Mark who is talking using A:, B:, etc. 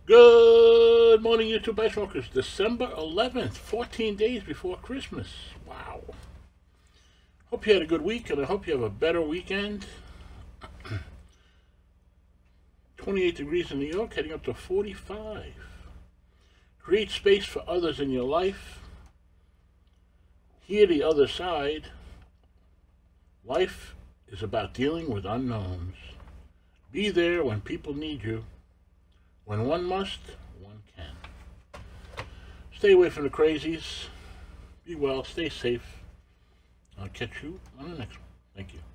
A: Good morning, YouTube Ice Walkers. December 11th, 14 days before Christmas. Wow. Hope you had a good week, and I hope you have a better weekend. 28 degrees in New York, heading up to 45. Create space for others in your life. Hear the other side. Life is about dealing with unknowns. Be there when people need you. When one must, one can. Stay away from the crazies. Be well, stay safe. I'll catch you on the next one. Thank you.